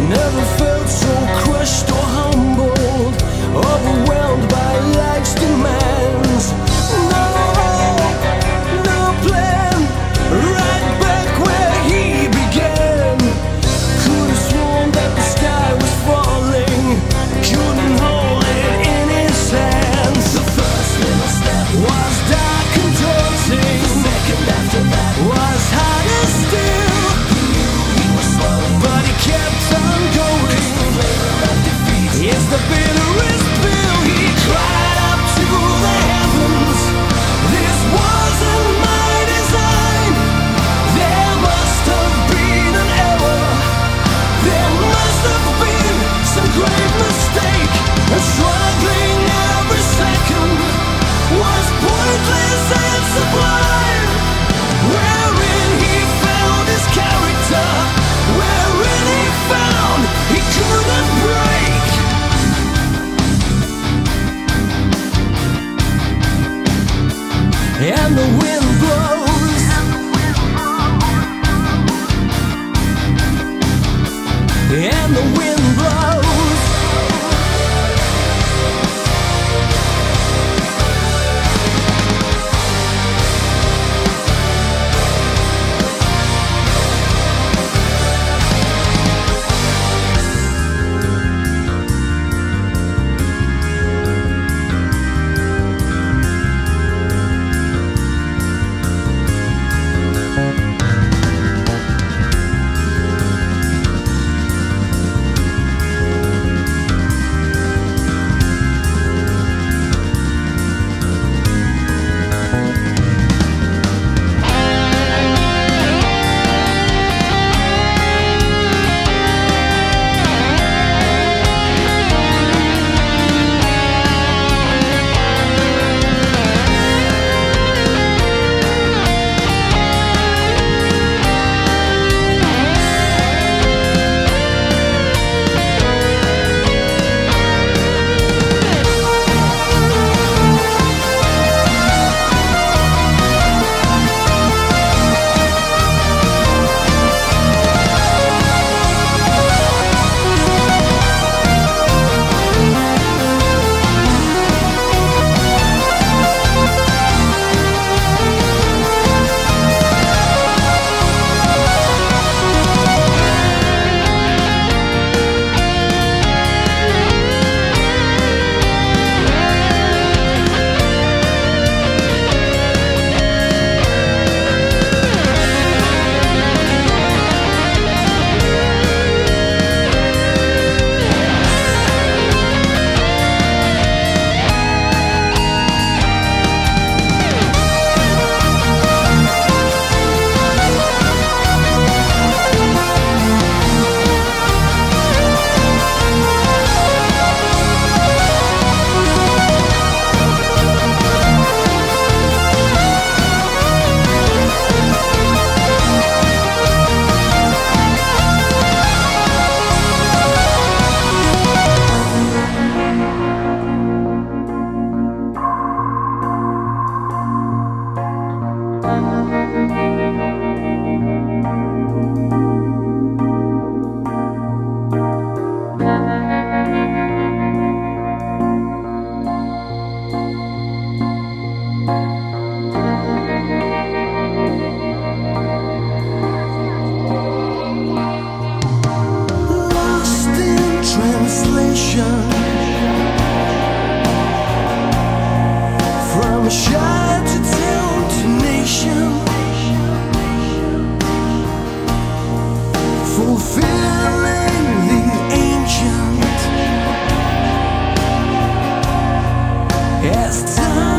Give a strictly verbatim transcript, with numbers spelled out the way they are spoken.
Never felt so crushed or humbled, overwhelmed by life's demands. No, no plan, right back where he began. Could've sworn that the sky was falling, couldn't hold it in his hands. The first little step was dark and daunting, the second after that was harder still. He knew he was slow, but he kept on going. It's the bitterest pill. He cried up to the heavens, this wasn't my design. There must have been an error, there must have been some great mistake, and struggling every second was pointless and sublime. Wherein he found his character, wherein he found he couldn't break. And the wind blows, and the wind blows. From shy to town to nation, fulfilling the ancient as time.